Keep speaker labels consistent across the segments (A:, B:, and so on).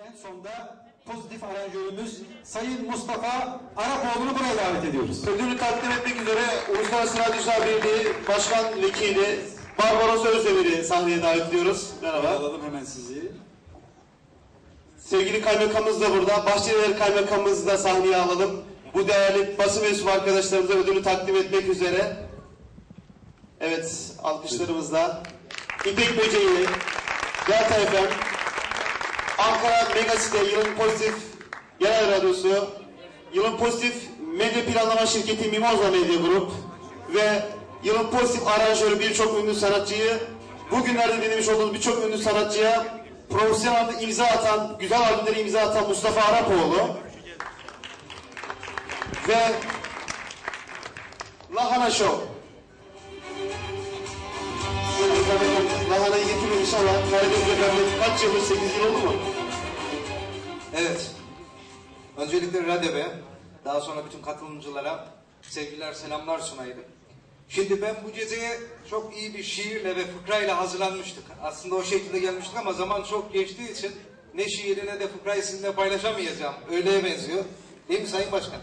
A: en sonda pozitif aranjörümüz Sayın Mustafa Arapoğlu'nu buraya davet ediyoruz.
B: Ödülü takdim etmek üzere Uluslararası Radyocular Birliği Başkan Vekili Barbaros Özdemir'i sahneye davet ediyoruz. Merhaba.
A: Alalım hemen sizi.
B: Sevgili kaymakamımız da burada. Bahçelievler kaymakamımızı da sahneye alalım. Bu değerli basın mensubu arkadaşlarımıza ödülü takdim etmek üzere. Evet, alkışlarımızla İpek Böceği, Delta FM, Ankara Megasite Yılın Pozitif Genel Radyosu, Yılın Pozitif Medya Planlama Şirketi Mimoza Medya Grup ve Yılın Pozitif Aranjörü birçok ünlü sanatçıyı, bugünlerde dinlemiş olduğumuz birçok ünlü sanatçıya profesyonel imza atan, güzel albümleri imza atan Mustafa Arapoğlu ve Lahana Show. Lahana'yı getirin inşallah. Karadeniz'de kaç yıldır? 8 yıl oldu mu?
C: Evet. Öncelikle Radyo'ya, daha sonra bütün katılımcılara sevgiler, selamlar sunayım. Şimdi ben bu geceye çok iyi bir şiirle ve fıkrayla hazırlanmıştık. Aslında o şekilde gelmiştik ama zaman çok geçtiği için ne şiiri ne de fıkrayı sizinle paylaşamayacağım. Öyleye benziyor. Değil mi Sayın Başkan?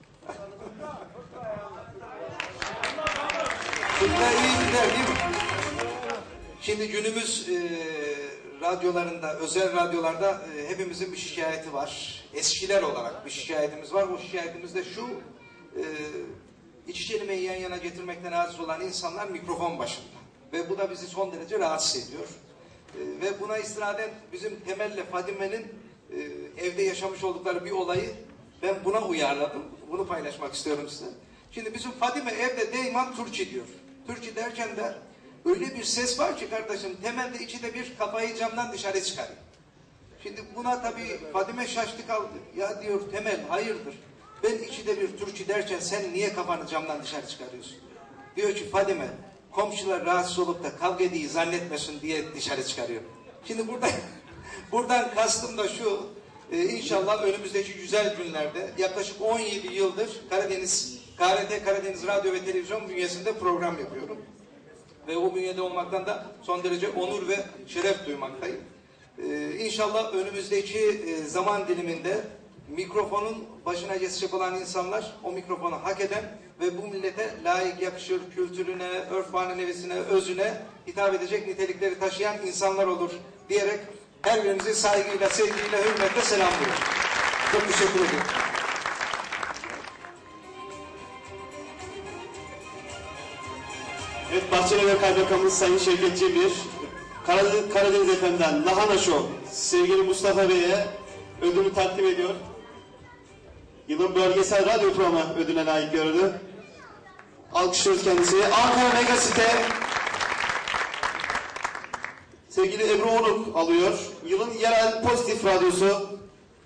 C: Fıkra iyi gider değil mi? Şimdi günümüz radyolarında, özel radyolarda hepimizin bir şikayeti var. Eskiler olarak bir şikayetimiz var. Bu şikayetimiz de şu, iki kelimeyi yan yana getirmekten aciz olan insanlar mikrofon başında. Ve bu da bizi son derece rahatsız ediyor. Ve buna istinaden bizim Temel'le Fadime'nin evde yaşamış oldukları bir olayı ben buna uyarladım. Bunu paylaşmak istiyorum size. Şimdi bizim Fadime evde deyman Türkçe diyor. Türkçe derken de öyle bir ses var ki kardeşim, Temel'de içinde bir kafayı camdan dışarı çıkarıyor. Şimdi buna tabii Fadime şaştı kaldı. Ya diyor Temel hayırdır? Ben içinde bir Türkçe derken sen niye kafanı camdan dışarı çıkarıyorsun? Diyor ki Fadime, komşular rahatsız olup da kavga ediyi zannetmesin diye dışarı çıkarıyor. Şimdi buradan kastım da şu, inşallah önümüzdeki güzel günlerde yaklaşık 17 yıldır KRT Karadeniz Radyo ve Televizyon bünyesinde program yapıyorum. Ve o bünyede olmaktan da son derece onur ve şeref duymaktayım. İnşallah önümüzdeki zaman diliminde mikrofonun başına geçecek olan insanlar o mikrofonu hak eden ve bu millete layık, yakışır, kültürüne, örf maneviyesine, özüne hitap edecek nitelikleri taşıyan insanlar olur diyerek her birinizi saygıyla, sevgiyle, hürmetle selamlıyorum. Çok teşekkür ederim.
B: Evet, Bahçelievler Kaymakamımız Sayın Şevket Cemil, Karadeniz FM'den Lahana Show sevgili Mustafa Bey'e ödülü takdim ediyor. Yılın bölgesel radyo programı ödülüne layık gördü. Alkışlıyoruz kendisini. Ankara Megasite sevgili Ebru Onuk alıyor. Yılın yerel pozitif radyosu.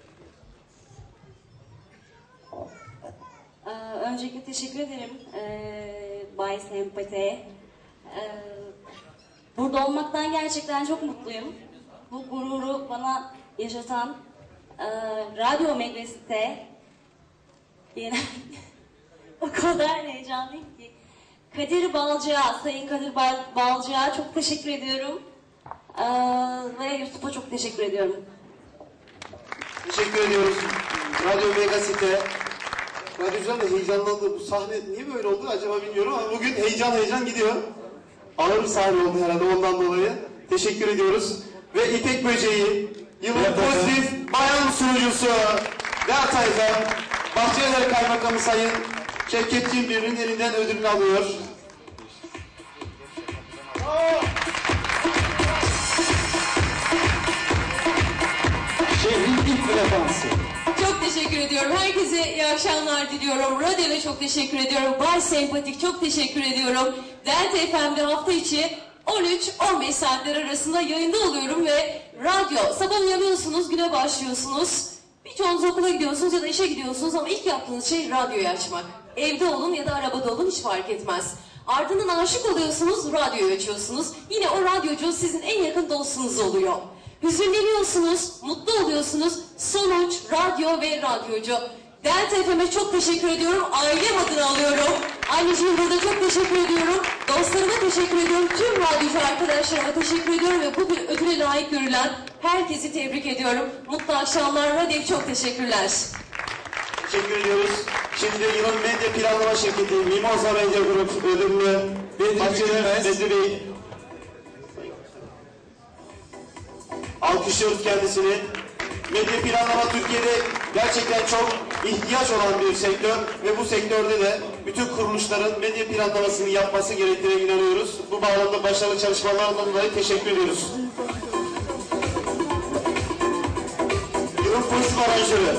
D: Öncelikle teşekkür ederim Bay Sempati. Burada olmaktan gerçekten çok mutluyum. Bu gururu bana yaşatan Radyo Megasite o kadar heyecanlıyım ki. Kadir Balcı'ya, Sayın Kadir Balcı'ya çok teşekkür ediyorum. Ve Yusuf'a çok teşekkür ediyorum.
B: Teşekkür ediyoruz. Radyo Megasite. Radyocular da heyecanlandı. Bu sahne niye böyle oldu acaba bilmiyorum ama bugün heyecan gidiyor. Ağır bir sahne oldu herhalde ondan dolayı. Teşekkür ediyoruz. Ve İpek Böceği, yılın pozitif bayan sunucusu Delta FM, Bahçelievler Kaymakamı Sayın Şevket Cimri'nin elinden ödülünü alıyor.
A: Şehrin ilk frekansı.
E: Çok teşekkür ediyorum. Herkese iyi akşamlar diliyorum. Radyo'ya çok teşekkür ediyorum. Bay Sempatik çok teşekkür ediyorum. Delta FM'de hafta içi 13-15 saatler arasında yayında oluyorum ve radyo. Sabah uyanıyorsunuz, güne başlıyorsunuz. Birçoğunuz okula gidiyorsunuz ya da işe gidiyorsunuz ama ilk yaptığınız şey radyoyu açmak. Evde olun ya da arabada olun hiç fark etmez. Ardından aşık oluyorsunuz, radyoyu açıyorsunuz. Yine o radyocu sizin en yakın dostunuz oluyor. Hüzünleniyorsunuz, mutlu oluyorsunuz. Sonuç radyo ve radyocu. Delta FM'e çok teşekkür ediyorum. Ailem adına alıyorum. Anneciğim burada çok teşekkür ediyorum. Dostlarıma teşekkür ediyorum. Tüm radyocu arkadaşlarıma teşekkür ediyorum ve bu bir ödüle layık görülen herkesi tebrik ediyorum. Mutlu akşamlar. Radyo çok teşekkürler.
B: Teşekkür ediyoruz. Şimdi yılın medya planlama şirketi Mimoza Medya Grup ödüllü Bedri Bey. Alkışlıyoruz kendisini. Medya planlama Türkiye'de gerçekten çok ihtiyaç olan bir sektör ve bu sektörde de bütün kuruluşların medya planlamasını yapması gerektiğine inanıyoruz. Bu bağlamda başarılı çalışmalardan dolayı teşekkür ediyoruz. Yılın pozitif aranjörü.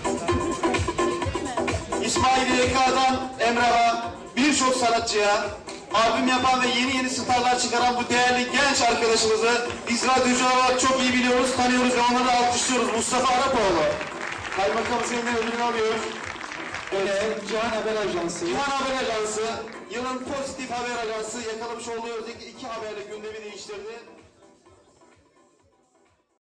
B: İsmail YK'dan Emrah'a, birçok sanatçıya, albüm yapan ve yeni starlar çıkaran bu değerli genç arkadaşımızı biz radyocular olarak çok iyi biliyoruz, tanıyoruz ve onları alkışlıyoruz. Mustafa Arapoğlu. Kaymakamımız eline ödülünü alıyor.
A: Cihan Haber Ajansı.
B: Cihan Haber Ajansı, yılın pozitif haber ajansı yakalamış olduğu özellikle 2 haberle gündemi değiştirdi.